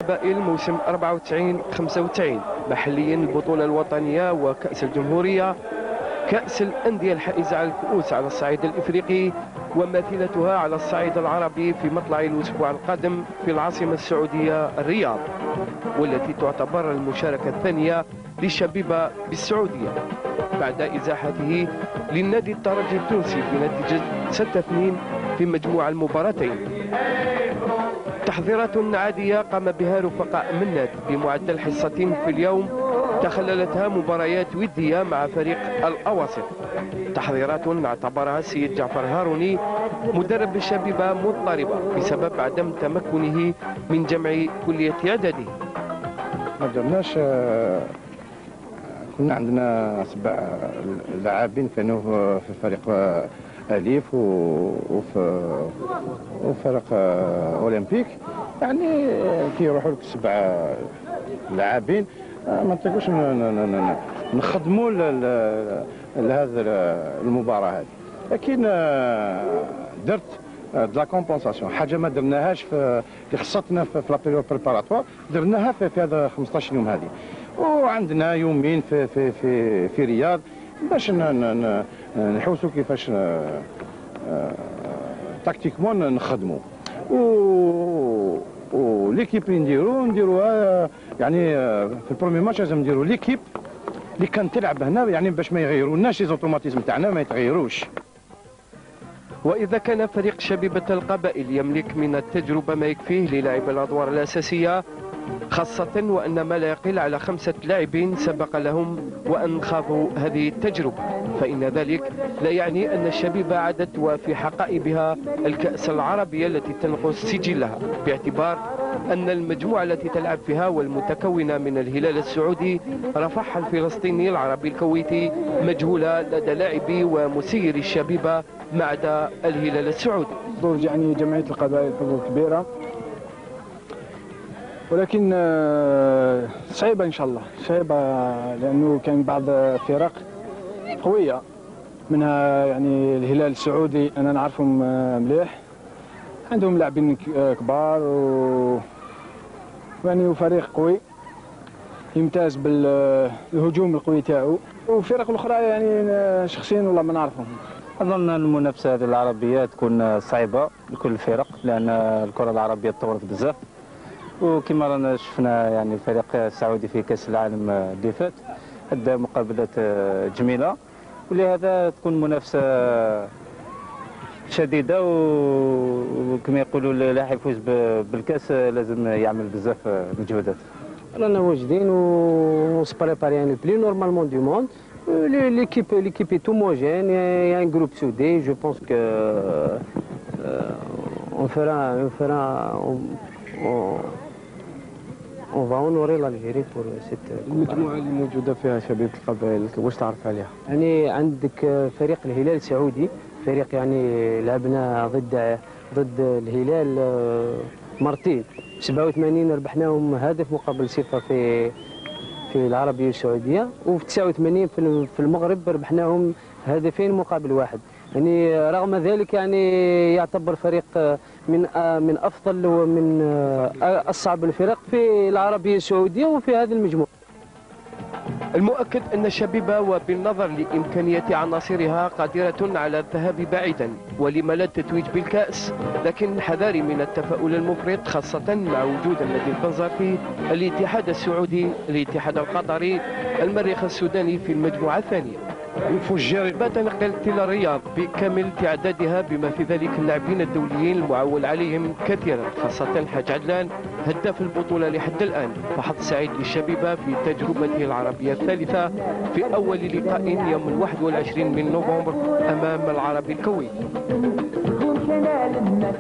قبائل موسم 94-95 محليا البطولة الوطنية وكأس الجمهورية، كأس الأندية الحائزة على الكؤوس على الصعيد الإفريقي وماثلتها على الصعيد العربي في مطلع الأسبوع القادم في العاصمة السعودية الرياض، والتي تعتبر المشاركة الثانية للشبيبة بالسعودية بعد إزاحته للنادي الترجي التونسي بنتيجة 6-2 في مجموع المباراتين. تحضيرات عادية قام بها رفقاء مناد بمعدل حصة في اليوم تخللتها مباريات ودية مع فريق الأواسط، تحضيرات اعتبرها السيد جعفر هاروني مدرب الشبيبة مضطربة بسبب عدم تمكنه من جمع كلية إعداده. ما درناش، كنا عندنا 7 لاعبين كانوا في فريق أليف وفريق أولمبيك، يعني كي يروحوا لك 7 لاعبين ما نطيقوش نخدموا لهذا المباراة هذه، لكن درت لا كومبونساسيون، حاجه ما درناهاش في اللي خصتنا في لا بيريود بريباراتوار، درناها في هذا 15 يوم هذه، وعندنا يومين في رياض باش نحوسوا كيفاش تكتيكمون نخدموا، وليكيب اللي نديروها يعني في البرومي ماتش لازم نديروا ليكيب اللي كانت تلعب هنا، يعني باش ما يغيروناش لي زوتوماتيزم تاعنا ما يتغيروش. وإذا كان فريق شبيبة القبائل يملك من التجربة ما يكفيه للعب الأدوار الأساسية، خاصة وأن ما لا يقل على 5 لاعبين سبق لهم وأن خاضوا هذه التجربة، فإن ذلك لا يعني أن الشبيبة عادت وفي حقائبها الكأس العربية التي تنقص سجلها، باعتبار أن المجموعة التي تلعب فيها والمتكونة من الهلال السعودي، رفح الفلسطيني العربي الكويتي، مجهولة لدى لاعبي ومسيري الشبيبة ما عدا الهلال السعودي. حظوظ يعني جمعية القبائل حظوظ كبيرة، ولكن صعيبة إن شاء الله، صعيبة لأنه كان بعض فرق قوية منها يعني الهلال السعودي، أنا نعرفهم مليح، عندهم لاعبين كبار يعني وفريق قوي يمتاز بالهجوم القوي تاعو، والفرق الأخرى يعني شخصيا والله ما نعرفهم. أظن المنافسة هذه العربية تكون صعيبة لكل الفرق، لأن الكرة العربية تطورت بزاف، وكما رانا شفنا يعني الفريق السعودي في كأس العالم اللي فات أدى مقابلات جميلة، ولهذا تكون منافسة شديدة، وكما يقولوا اللي راح يفوز بالكأس لازم يعمل بزاف مجهودات. رانا واجدين ونسبريباري يعني بلي نورمالمون دو موند. L'équipe est homogène, il y a un groupe soudé, je pense que on va honorer l'Algérie pour cette. المجموعة اللي موجودة فيها شبيبة القبائل واش تعرف عليها؟ يعني عندك فريق الهلال السعودي، فريق يعني لعبنا ضد الهلال مرتين، 87 ربحناهم هدف مقابل 0 في العربية السعودية، وفي 89 في المغرب ربحناهم 2 مقابل 1. يعني رغم ذلك يعني يعتبر فريق من أفضل ومن أصعب الفرق في العربية السعودية وفي هذه المجموعة. المؤكد أن الشبيبة وبالنظر لإمكانية عناصرها قادرة على الذهاب بعيدا، ولما لا التتويج بالكأس، لكن حذاري من التفاؤل المفرط خاصة مع وجود النادي البنزرتي، الاتحاد السعودي، الاتحاد القطري، المريخ السوداني في المجموعة الثانية. تنقل إلى الرياض بكامل تعدادها بما في ذلك اللاعبين الدوليين المعول عليهم كثيرا، خاصة حاج عدلان هداف البطولة لحد الآن، فحظ سعيد للشبيبة في تجربته العربية الثالثة في أول لقاء يوم 21 من نوفمبر أمام العربي الكويتي.